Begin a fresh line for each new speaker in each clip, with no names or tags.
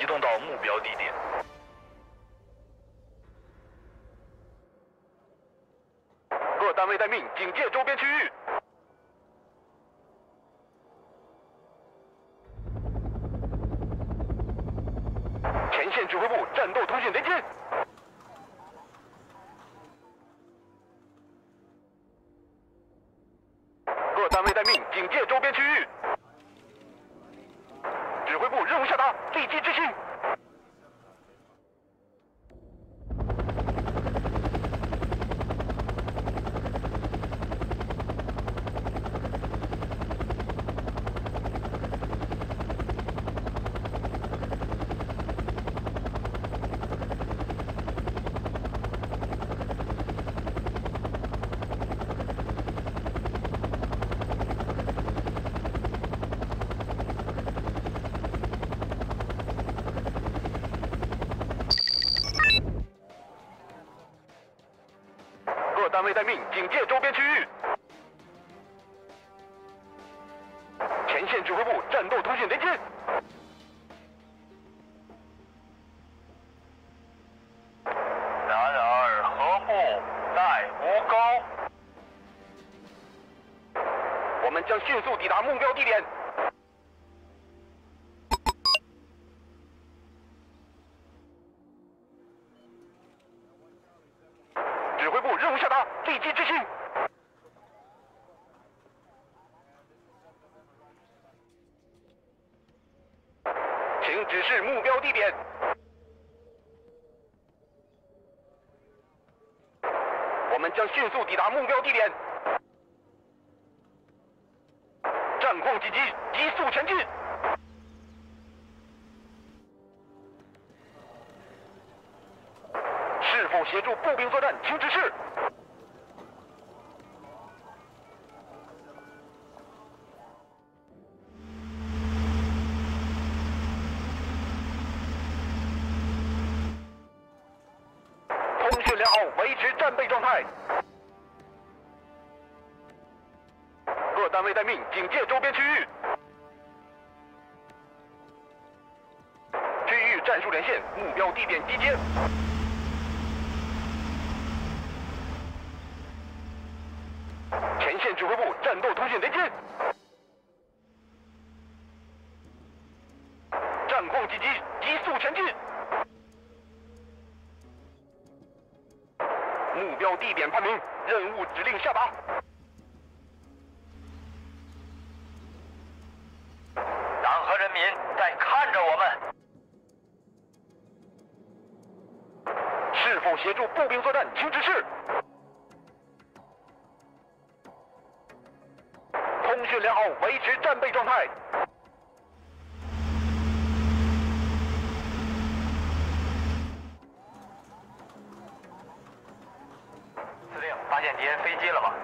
移动到目标地点。各单位待命，警戒周边区域。前线指挥部战斗通讯连接。各单位待命，警戒周边区域。指挥部任务下达，立即执行。各单位待命，警戒周边区域。前线指挥部战斗通讯连接。
然而何部在吴沟，
我们将迅速抵达目标地点。指挥部任务下达，立即执行。请指示目标地点。我们将迅速抵达目标地点。战况紧急，急速前进。是否协助步兵作战？请指示。通讯良好，维持战备状态。各单位待命，警戒周边区域。区域战术连线，目标地点集结。前线指挥部战斗通讯连接。战况紧急，急速前进。目标地点判明，任务指令下达。
党和人民在看着我们。
是否协助步兵作战？请指示。通讯良好，维持战备状态。
司令，发现敌人飞机了吗？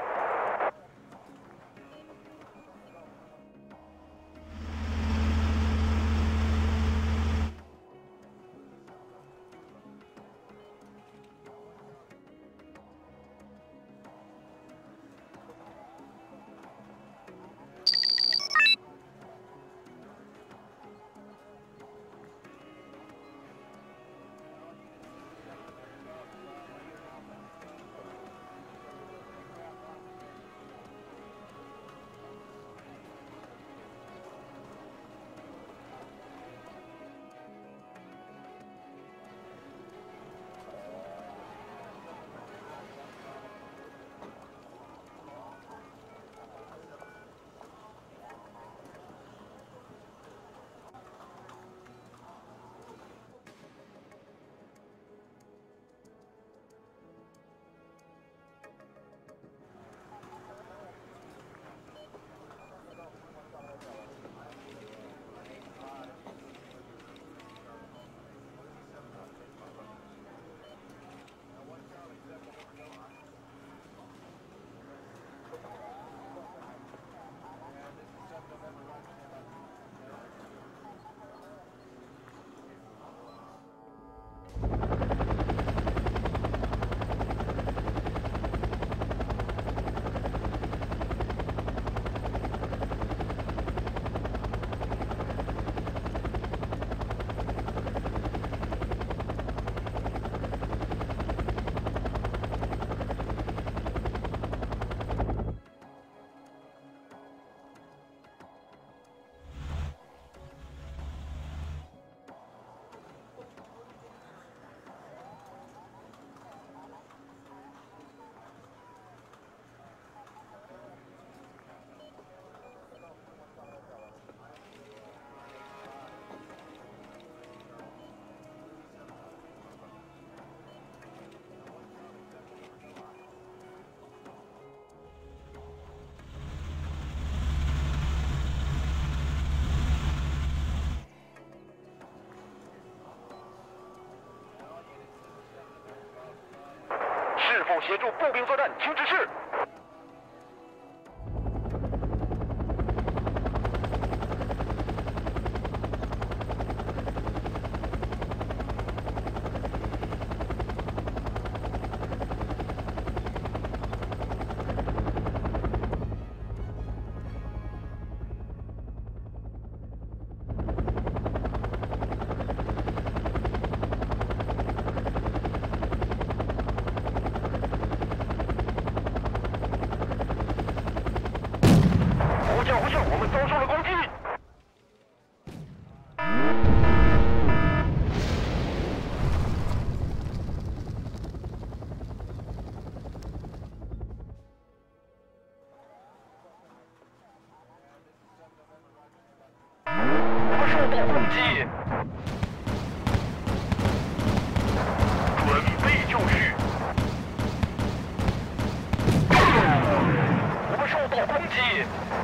否协助步兵作战，请指示。呼叫，我们遭受了攻击。我们受到攻击，准备就绪。我们受到攻击。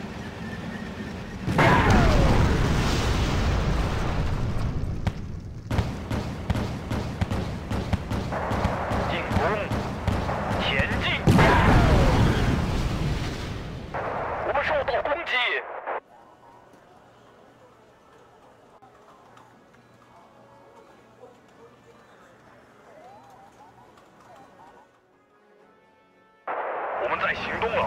我们在行动了。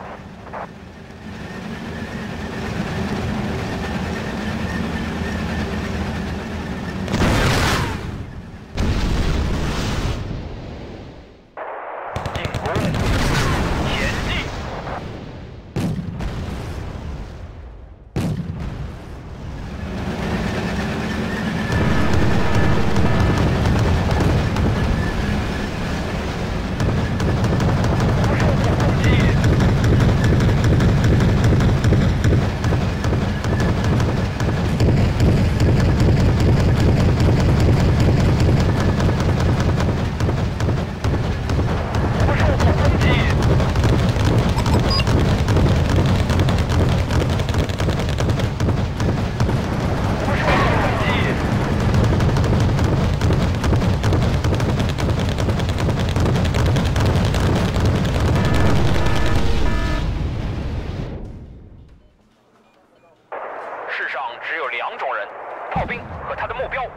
进攻，前进。世上只有2种人：炮兵和他的目标。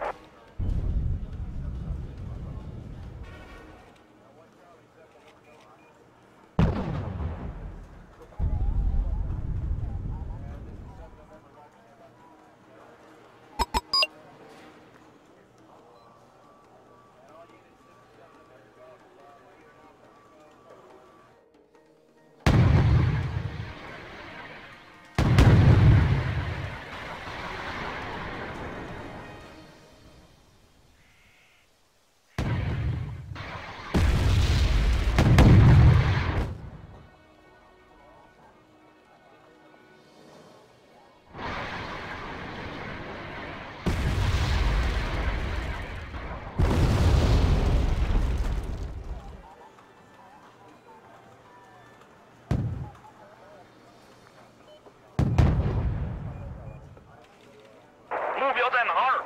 目标在哪儿？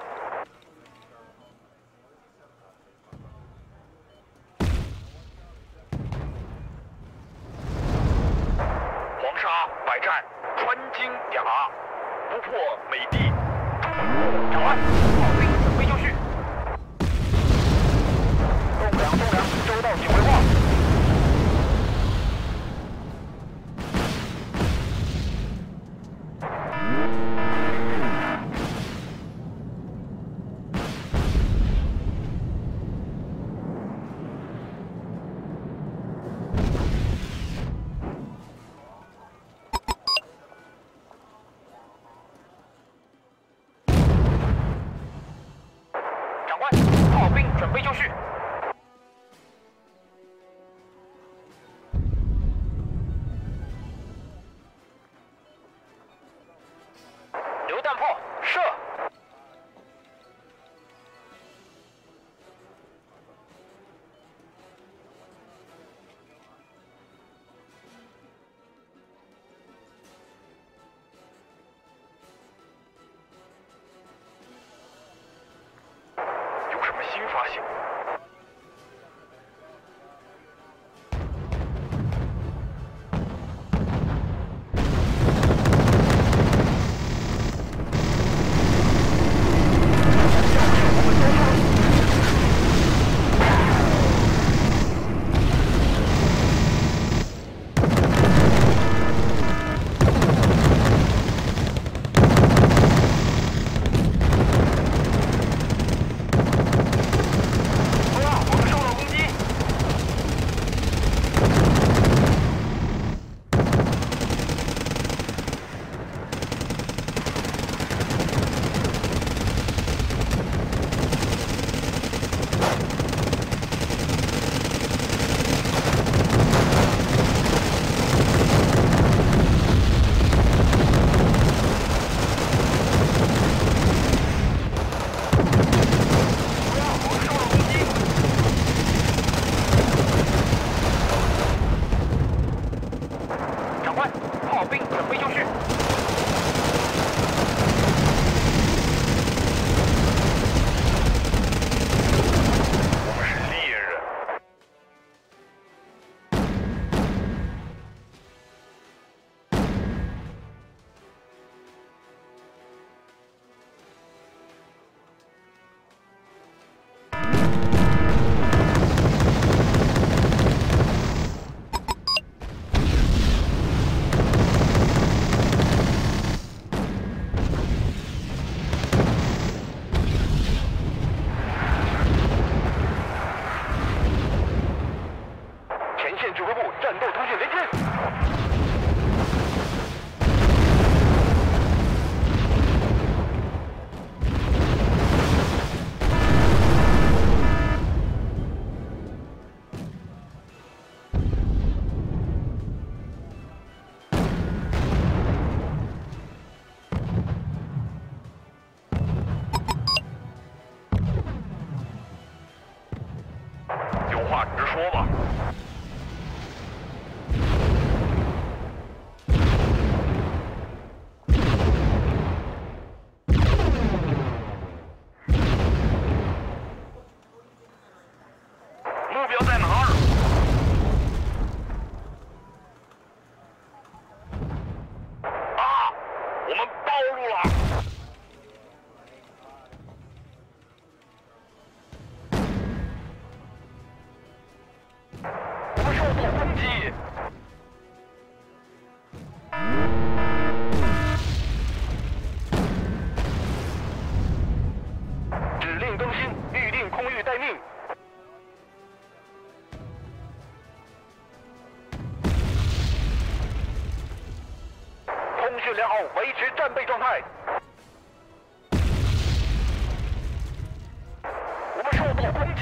黄沙百战，穿金甲，不破美帝。长官，炮兵准备就绪。栋梁，收到指挥话。炮兵准备就绪。榴弹炮射。新发现。 话直说吧。目标在哪儿？啊！我们暴露了！我们受到攻击！指令更新，预定空域待命。通讯良好，维持战备状态。我们受到攻击。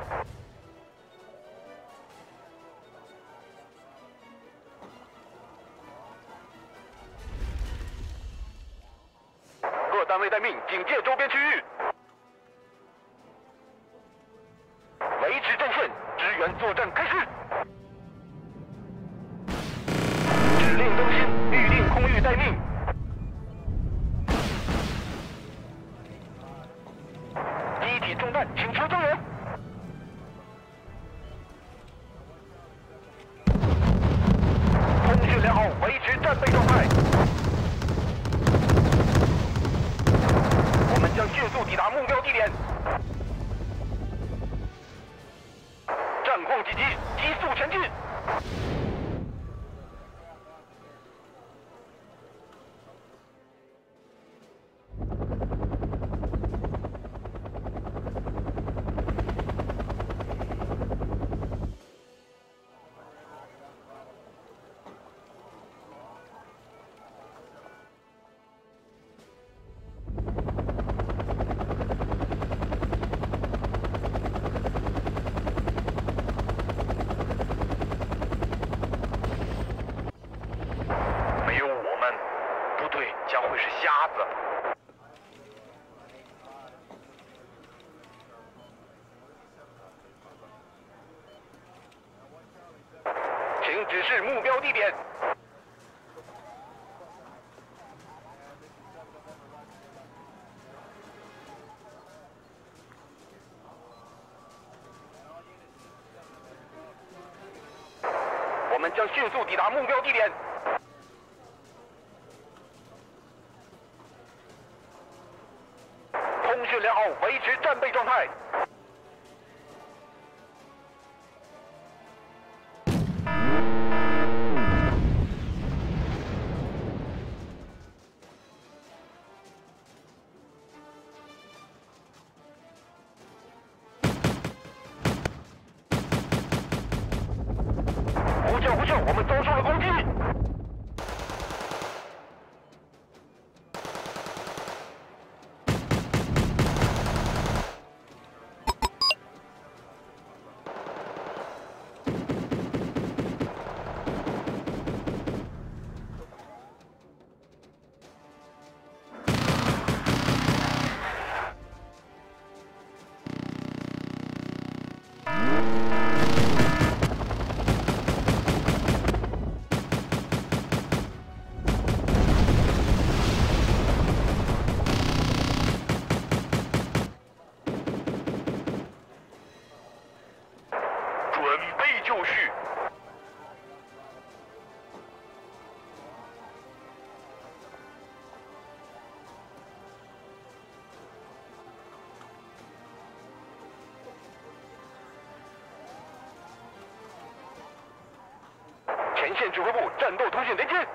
各单位待命，警戒周边区域。维持阵线，支援作战开始。指令更新，预定空域待命。机体中弹，请求增援。通讯良好，维持战备状态。我们将迅速抵达目标地点。战况紧急，急速前进。没有我们，部队将会是瞎子。请指示目标地点。我们将迅速抵达目标地点。通讯良好，维持战备状态。呼救！我们遭受了攻击！准备就绪。前线指挥部战斗通讯连接。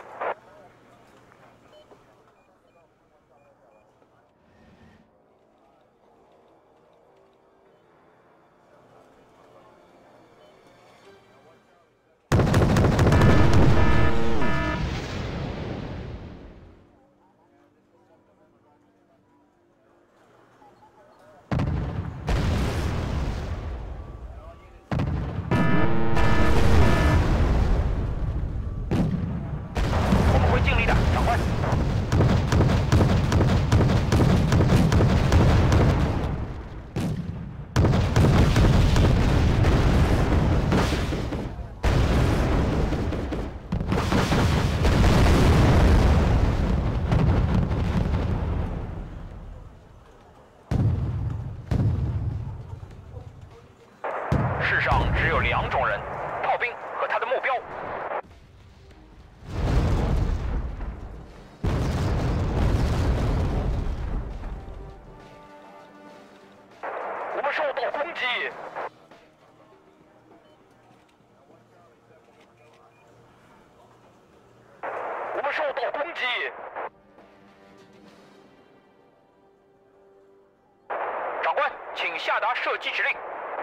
世上只有2种人：炮兵和他的目标。我们受到攻击！我们受到攻击！长官，请下达射击指令。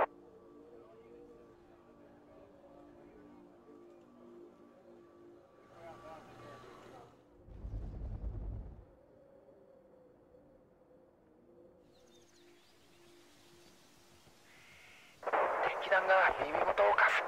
敵弾が耳元をかすった。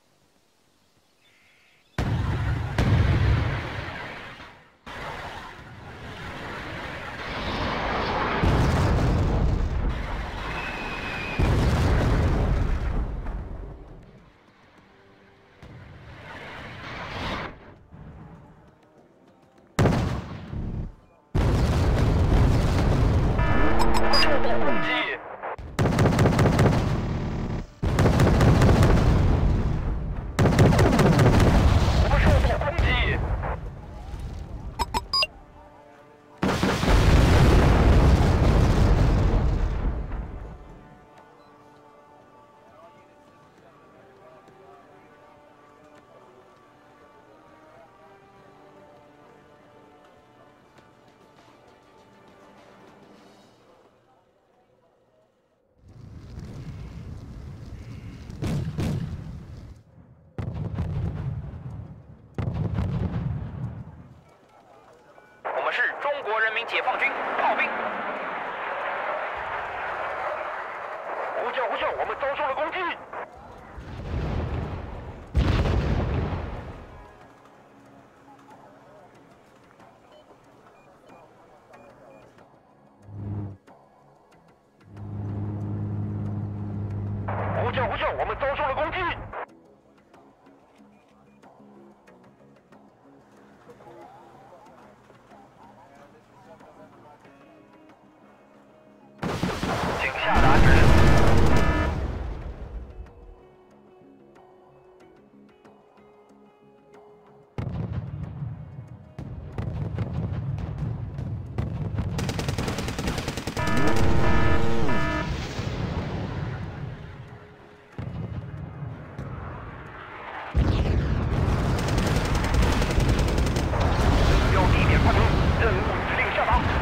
我们是中国人民解放军炮兵。呼叫呼叫！我们遭受了攻击！呼叫呼叫！我们遭受了攻击！请下达指令。要地点判定，任务指令下达。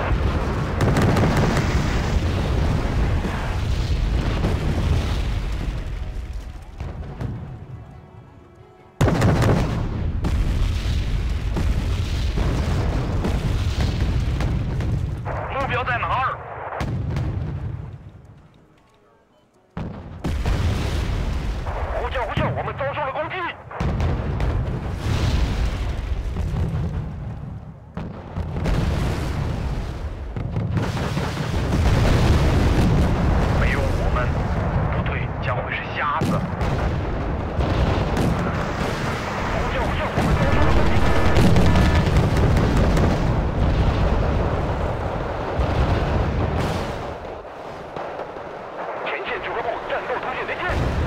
目标在哪儿？呼叫呼叫！我们遭受了攻击！没有我们，部队将会是瞎子。呼叫呼叫！我们遭受了攻击！前线指挥部战斗通讯连线。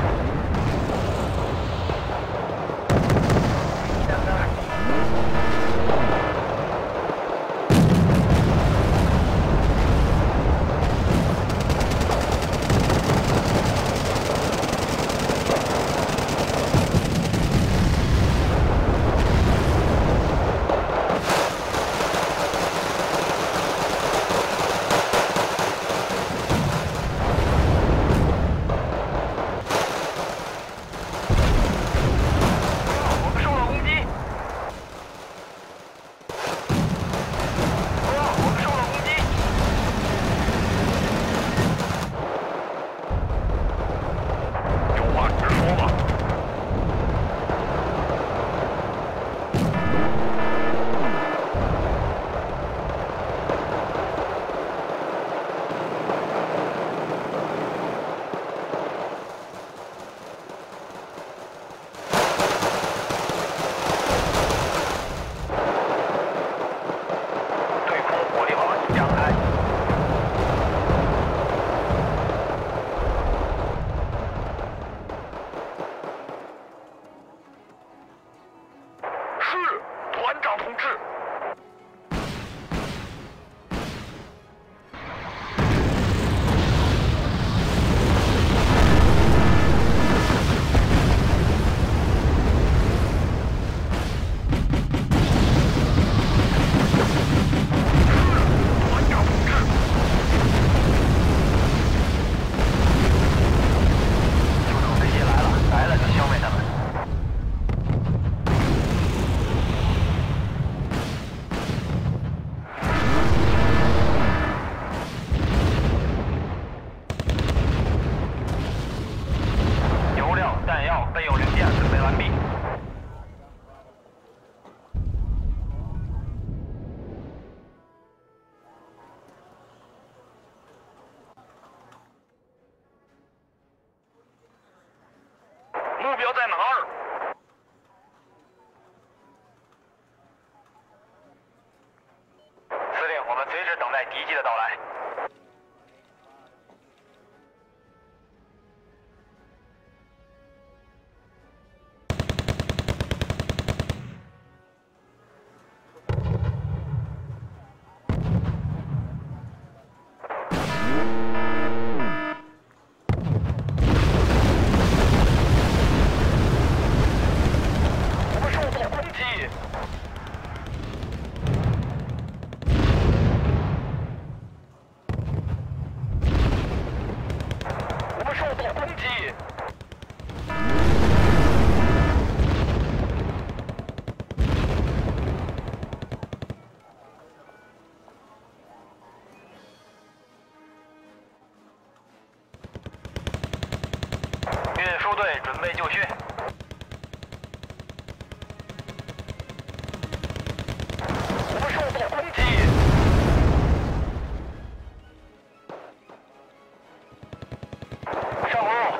击！运输队准备就绪。
我们受到攻击！
上路！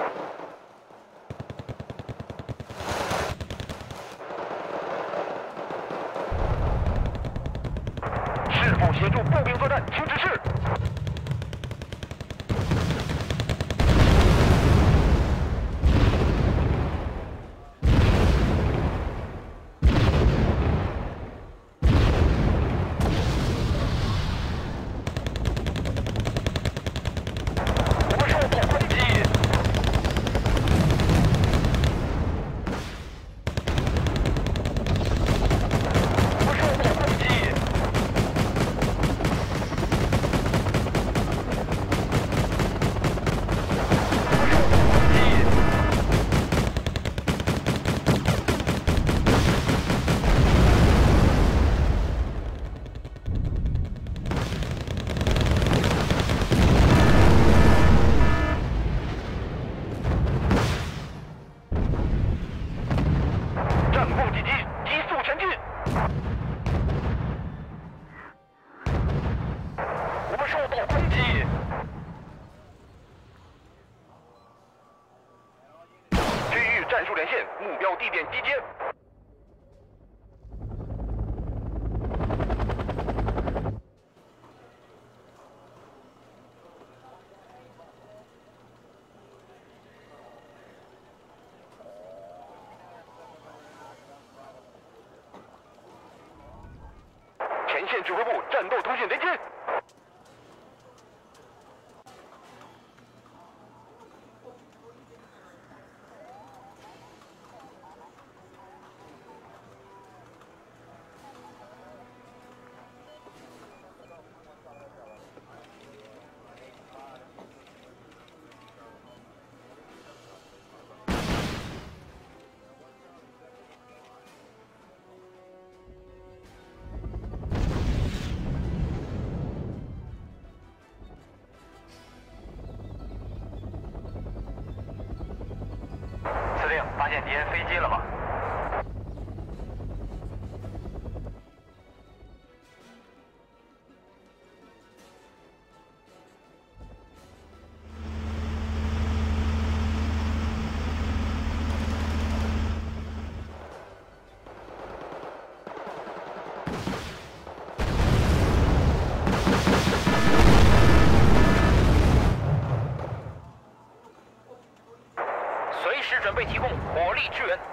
是否协助步兵作战？请指示。战术连线，目标地点集结。前线指挥部，战斗通讯连接。
司令，发现敌人飞机了吗？
随时准备提供火力支援。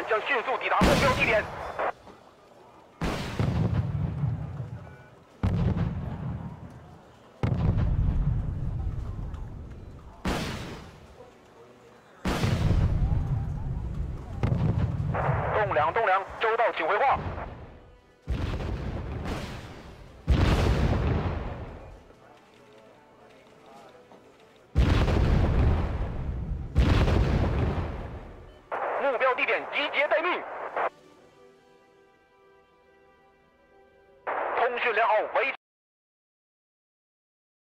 们将迅速抵达目标地点。栋梁，收到，请回话。目标地点集结待命。通讯良好，维